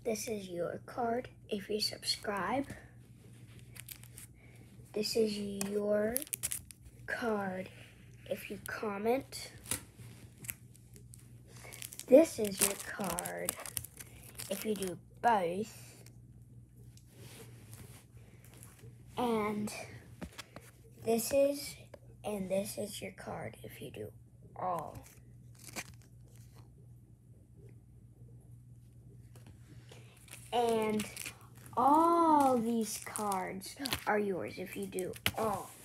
This is your card if you subscribe. This is your card if you comment. This is your card if you do both. And this is your card if you do all. And all these cards are yours if you do all.